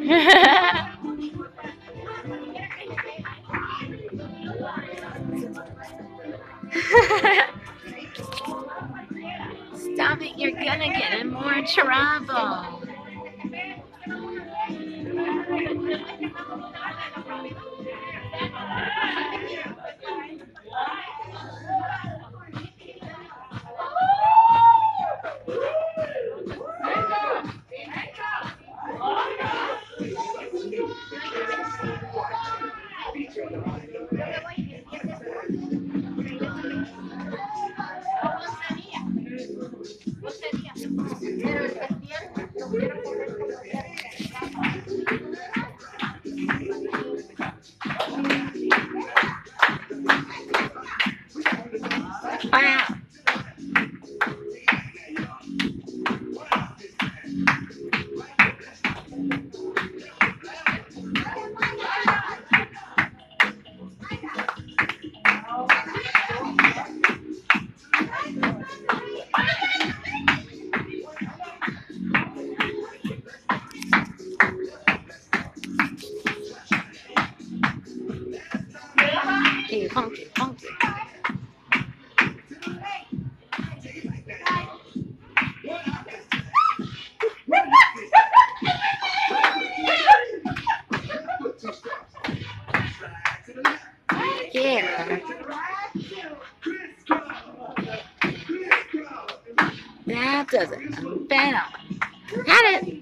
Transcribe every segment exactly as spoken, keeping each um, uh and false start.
Stop it, you're gonna get in more trouble. Wow. Funky, funky, funky. Yeah. That does it. Bam. Got it.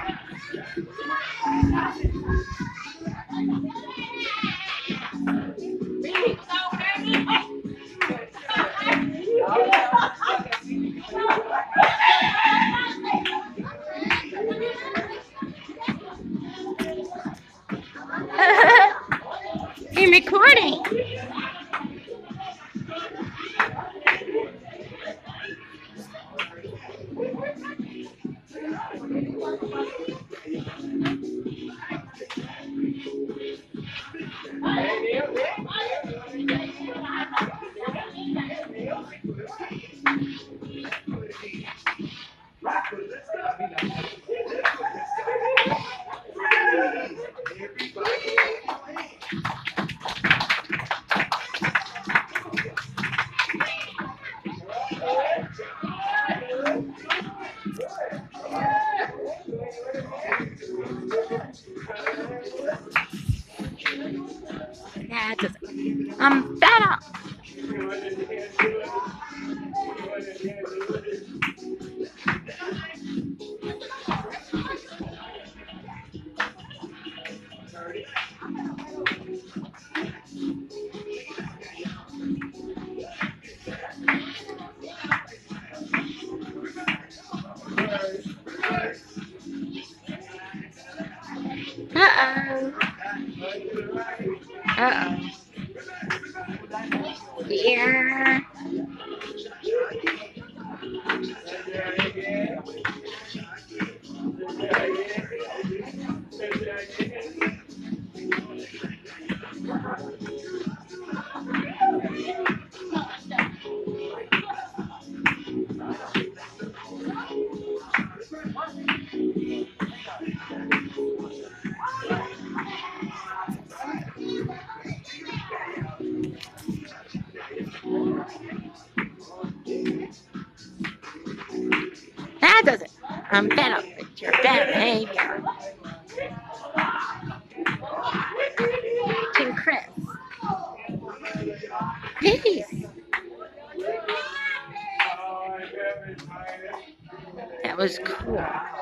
I'm recording. That does it. I'm better. Uh-oh. Uh-oh. Yeah. That does it. I'm fed up with your bad behavior. King Chris. Peace. That was cool.